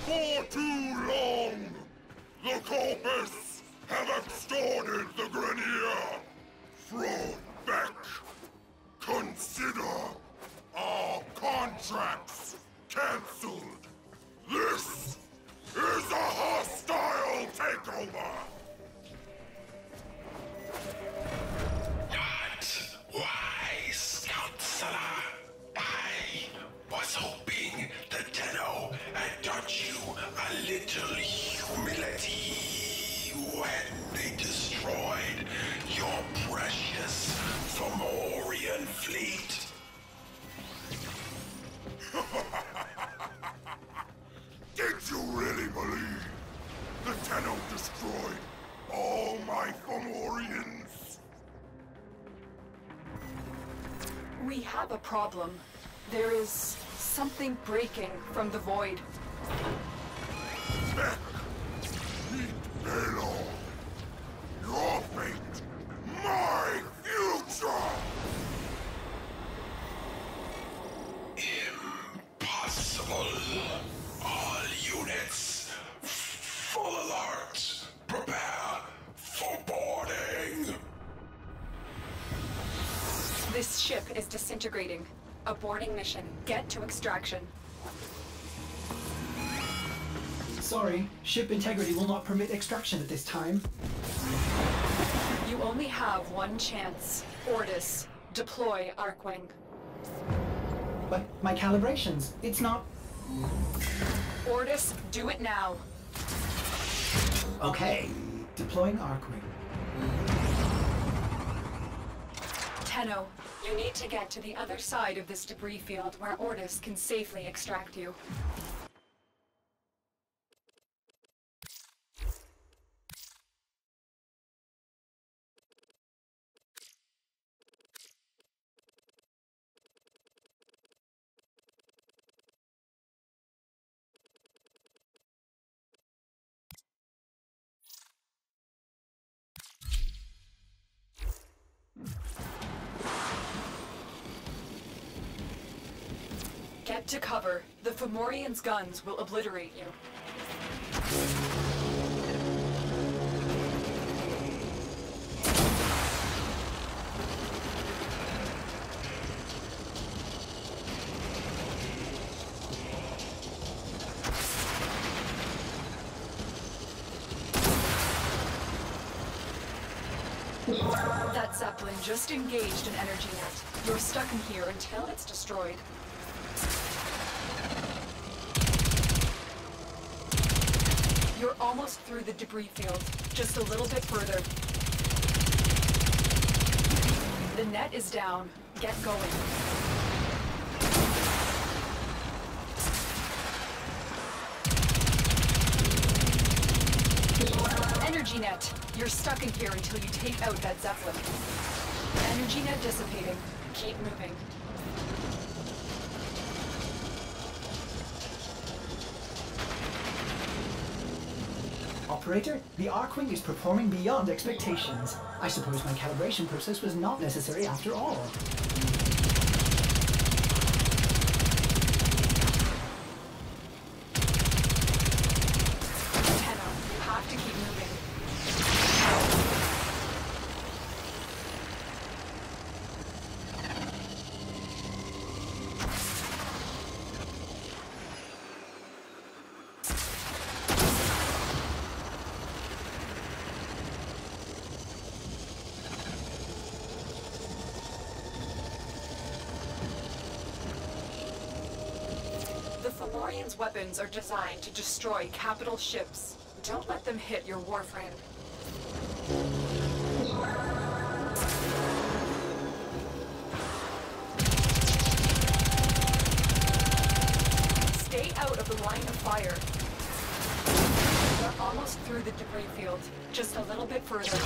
For too long, the Corpus have extorted the Grenier. Thrown consider our contracts cancelled. This is a hostile takeover. Not wise, Counselor. I was hoping the Tenno had taught you a little humility when they destroyed your precious Fomorian fleet. Did you really believe the Tenno destroyed all my Fomorians? We have a problem. There is something breaking from the void. Tech, meet Balor. Your fate, my future! Impossible. All units, full alert. Prepare for boarding. This ship is disintegrating. Aborting mission. Get to extraction. Sorry, ship integrity will not permit extraction at this time. You only have one chance. Ordis, deploy Arkwing. But my calibrations, it's not... Ordis, do it now. Okay, deploying Arkwing. Tenno, you need to get to the other side of this debris field where Ordis can safely extract you. Get to cover. The Fomorians' guns will obliterate you. That Zeppelin just engaged an energy net. You're stuck in here until it's destroyed. You're almost through the debris field. Just a little bit further. The net is down. Get going. Energy net. You're stuck in here until you take out that Zeppelin. Energy net dissipating. Keep moving. Operator, the Arkwing is performing beyond expectations. I suppose my calibration process was not necessary after all. Tenno, you have to keep moving. The Fomorians' weapons are designed to destroy capital ships. Don't let them hit your warframe. Stay out of the line of fire. You're almost through the debris field. Just a little bit further.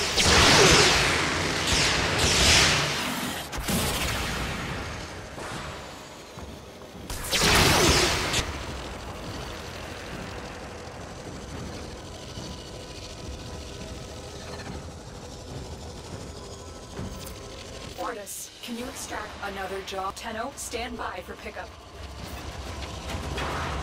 Ordis, can you extract another job? Tenno, stand by for pickup.